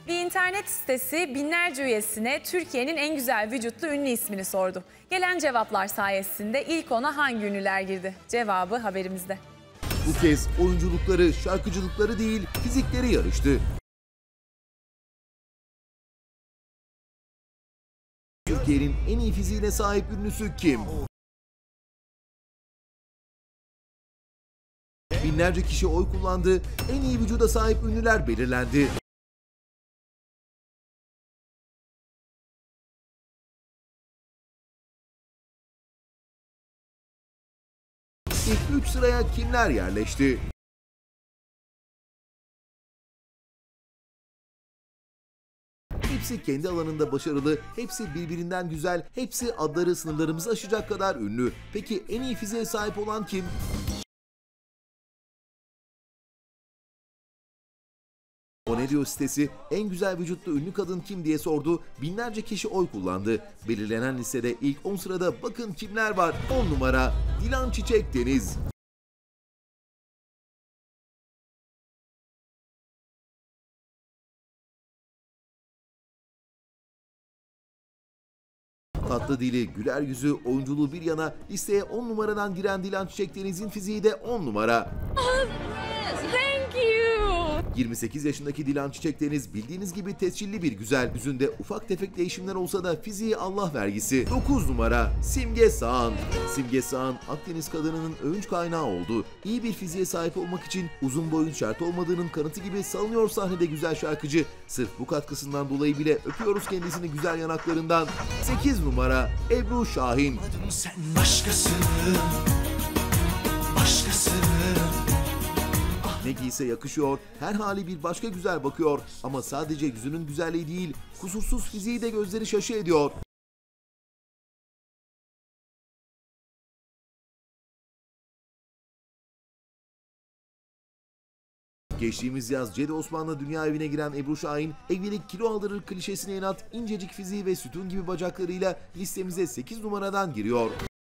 Bir internet sitesi binlerce üyesine Türkiye'nin en güzel vücutlu ünlü ismini sordu. Gelen cevaplar sayesinde ilk ona hangi ünlüler girdi? Cevabı haberimizde. Bu kez oyunculukları, şarkıcılıkları değil, fizikleri yarıştı. Türkiye'nin en iyi fiziğine sahip ünlüsü kim? Binlerce kişi oy kullandı, en iyi vücuda sahip ünlüler belirlendi. İlk 3 sıraya kimler yerleşti? Hepsi kendi alanında başarılı, hepsi birbirinden güzel, hepsi adları sınırlarımızı aşacak kadar ünlü. Peki en iyi fiziğe sahip olan kim? O Ne Diyor sitesi en güzel vücutlu ünlü kadın kim diye sordu. Binlerce kişi oy kullandı. Belirlenen listede ilk 10 sırada bakın kimler var. 10 numara Dilan Çiçek Deniz. Tatlı dili, güler yüzü, oyunculuğu bir yana listeye 10 numaradan giren Dilan Çiçek Deniz'in fiziği de 10 numara. Thank you. 28 yaşındaki Dilan Çiçek Deniz bildiğiniz gibi tescilli bir güzel. Yüzünde ufak tefek değişimler olsa da fiziği Allah vergisi. 9 numara Simge Sağan. Simge Sağan Akdeniz kadınının övünç kaynağı oldu. İyi bir fiziğe sahip olmak için uzun boyun şart olmadığının kanıtı gibi salınıyor sahnede güzel şarkıcı. Sırf bu katkısından dolayı bile öpüyoruz kendisini güzel yanaklarından. 8 numara Ebru Şahin. Sen başkasın, başkasın. Ne giyse yakışıyor, her hali bir başka güzel bakıyor. Ama sadece yüzünün güzelliği değil, kusursuz fiziği de gözleri şaşı ediyor. Geçtiğimiz yaz Cedi Osman'la dünya evine giren Ebru Şahin, evlilik kilo aldırır klişesine inat incecik fiziği ve sütun gibi bacaklarıyla listemize 8 numaradan giriyor.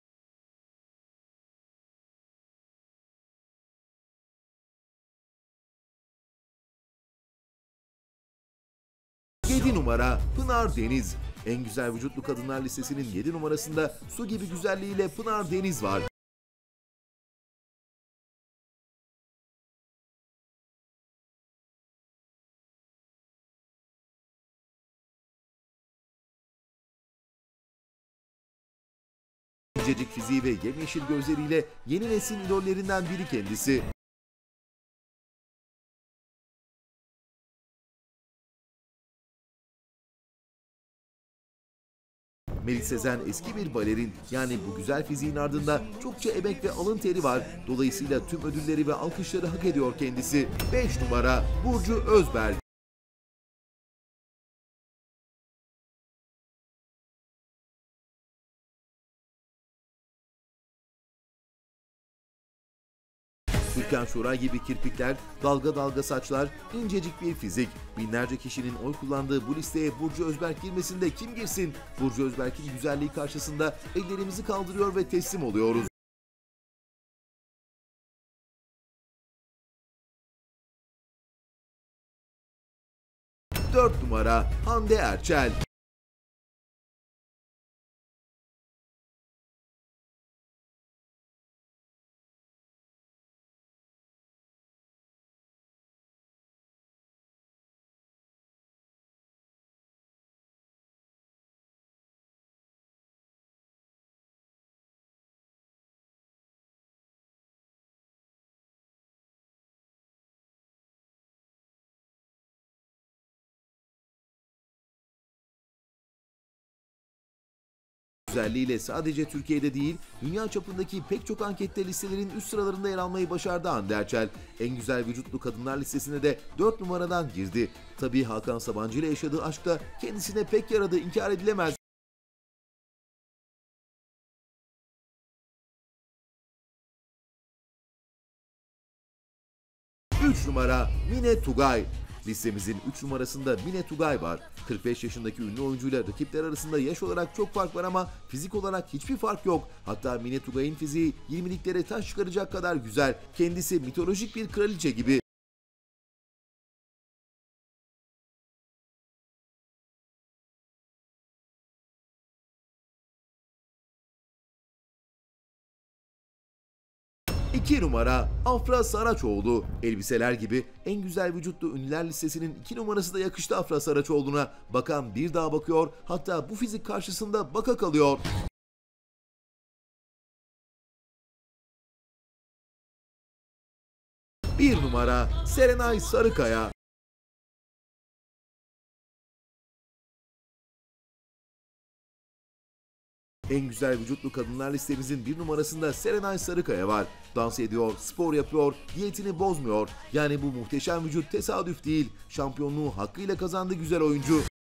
Yedi numara Pınar Deniz. En güzel vücutlu kadınlar listesinin 7 numarasında su gibi güzelliğiyle Pınar Deniz var. İncecik fiziği ve yemyeşil gözleriyle yeni nesil idollerinden biri kendisi. Melis Sezen eski bir balerin, yani bu güzel fiziğin ardında çokça emek ve alın teri var. Dolayısıyla tüm ödülleri ve alkışları hak ediyor kendisi. 5 numara Burcu Özberk. Türkan Şoray gibi kirpikler, dalga dalga saçlar, incecik bir fizik. Binlerce kişinin oy kullandığı bu listeye Burcu Özberk girmesinde kim girsin? Burcu Özberk'in güzelliği karşısında ellerimizi kaldırıyor ve teslim oluyoruz. Dört numara Hande Erçel. Güzelliğiyle sadece Türkiye'de değil, dünya çapındaki pek çok ankette listelerin üst sıralarında yer almayı başardı Hande Erçel. En güzel vücutlu kadınlar listesine de 4 numaradan girdi. Tabii Hakan Sabancı ile yaşadığı aşk da kendisine pek yaradı, inkar edilemez. 3 numara Mine Tugay. Listemizin 3 numarasında Mine Tugay var. 45 yaşındaki ünlü oyuncuyla rakipler arasında yaş olarak çok fark var ama fizik olarak hiçbir fark yok. Hatta Mine Tugay'ın fiziği 20'liklere taş çıkaracak kadar güzel. Kendisi mitolojik bir kraliçe gibi. 2 numara Afra Saraçoğlu. Elbiseler gibi en güzel vücutlu ünlüler listesinin 2 numarası da yakıştı Afra Saraçoğlu'na. Bakan bir daha bakıyor, hatta bu fizik karşısında baka kalıyor. Bir numara Serenay Sarıkaya. En güzel vücutlu kadınlar listemizin 1 numarasında Serenay Sarıkaya var. Dans ediyor, spor yapıyor, diyetini bozmuyor. Yani bu muhteşem vücut tesadüf değil. Şampiyonluğu hakkıyla kazandı güzel oyuncu.